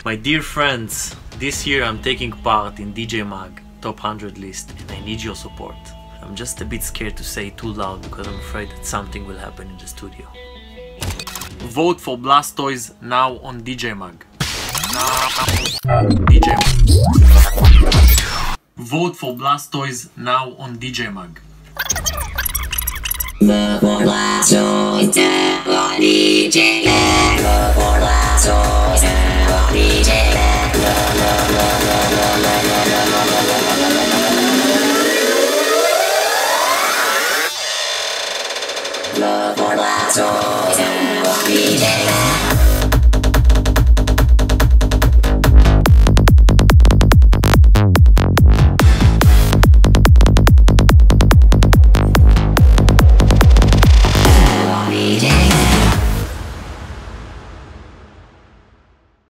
My dear friends, this year I'm taking part in DJ Mag Top 100 list and I need your support. I'm just a bit scared to say it too loud because I'm afraid that something will happen in the studio. Vote for Blastoyz now on DJ Mag. DJ Mag. Vote for Blastoyz now on DJ Mag. For Blastoyz now on DJ Mag. For Blastoyz.